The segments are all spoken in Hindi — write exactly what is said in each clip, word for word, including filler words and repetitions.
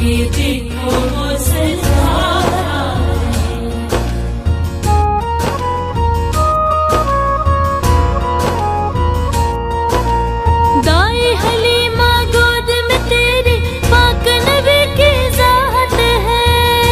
ये देखो वो सरदार दाई हलीमा गोद में तेरे पाक नबी की ज़ाहत है।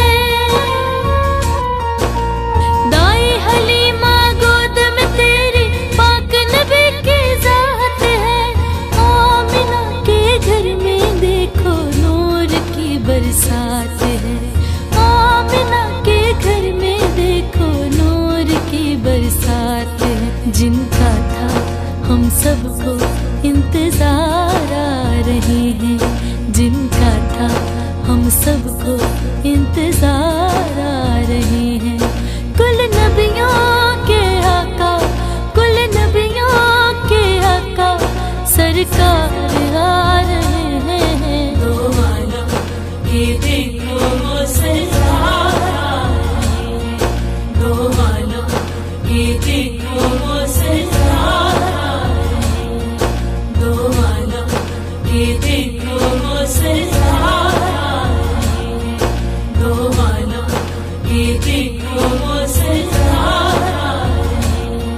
दाई हलीमा गोद में तेरे पाक नबी की ज़ाहत है। आमिना के घर में देखो नूर की बरसात है। आमिना के घर में देखो नूर की बरसात है। जिनका था हम सबको इंतजार आ रहे हैं, जिनका था हम सबको इंतजार आ रहे हैं। कुल नबियों के आका, कुल नबियों के आका सरकार आ रहे हैं। दो आलम ये देखो वो सरदार आ रहे हैं। दो आलम ये देखो वो सरदार आ रहे हैं। दो आलम ये देखो वो सरदार आ रहे हैं। दो आलम ये देखो वो सरदार आ रहे हैं।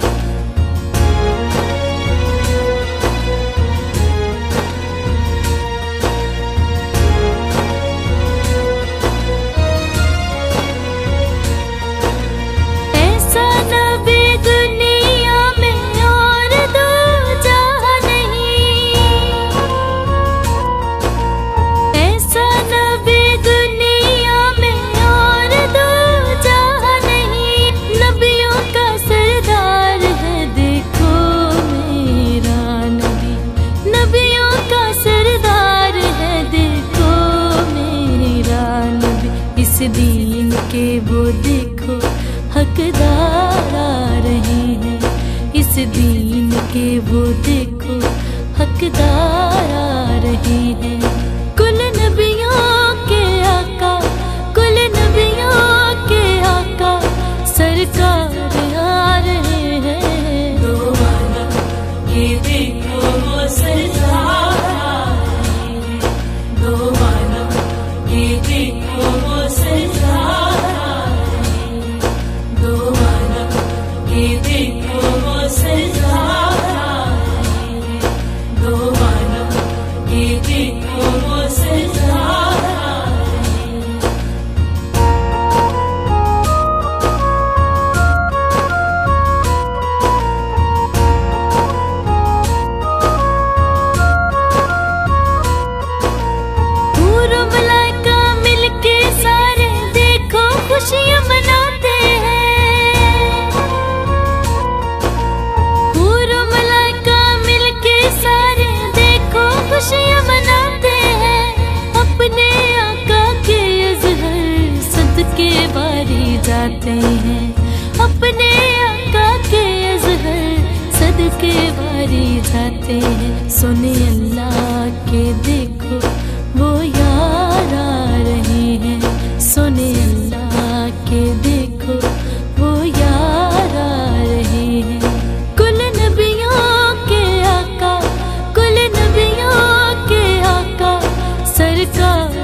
ऐसा नबी दुनिया में और दूजा नहीं। ऐसा नबी दुनिया में और दूजा नहीं। नबियों का सरदार है देखो मेरा नबी। नबियों का सरदार है देखो मेरा नबी। इस दीन के वो देखो हकदार आ रहे हैं। इस दीन के वो देखो हकदार आ रहे हैं। कुल नबियों के आका, कुल नबियों के आका सरकार आ रहे हैं। दो आलम ये देखो वो सरदार आ रहे हैं। दो आलम ये देखो वो सरदार आ रहे हैं। दो आलम ये देखो वो सरदार आ रहे हैं। दो आलम ये देखो वो सरदार आ रहे हैं। हूर मलाइका मिलके सारे देखो खुशियां मनाते हैं। हूर मलाइका मिलके सारे देखो खुशियां मनाते हैं। अपने आका के अज़हर सदके बारी जाते हैं। अपने आका के अज़हर सदके बारी जाते हैं। सुने अल्लाह के देखो वो यार आ रहे हैं। सुने अल्लाह के देखो वो यार आ रहे हैं। कुल नबियों के आका, कुल नबियों के आका सरकार